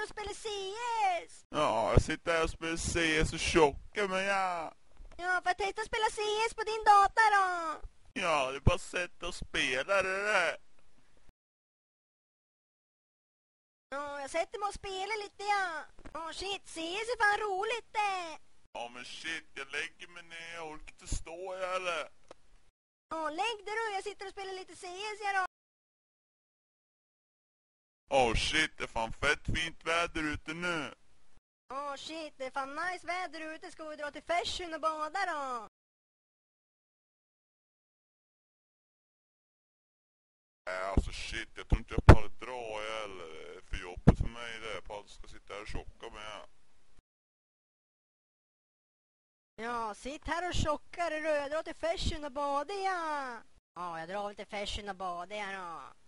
och spelar CS. Ja, jag sitter här och spelar CS och tjockar men ja. Ja, får jag testa att spela CS på din data då? Ja, det är bara sätt att spela det där. Ja, jag sätter mig och spelar lite, ja. Ja, shit, CS är fan roligt det. Ja men shit, jag lägger mig ner, jag orkar inte stå eller. Ja, lägg dig då, jag sitter och spelar lite CS, ja då. Åh shit, det är fan fett fint väder ute nu. Ja, shit, det är fan nice väder ute. Ska vi dra till Färsjön och bada då? Nej alltså shit, jag tror inte jag pallar dra heller. Det är för jobbigt för mig det. Jag pallar ska sitta här och tjocka med. Ja, sitt här och tjockar, dra till Färsjön och bada, ja. Ja, jag drar väl till Färsjön och bada, ja då.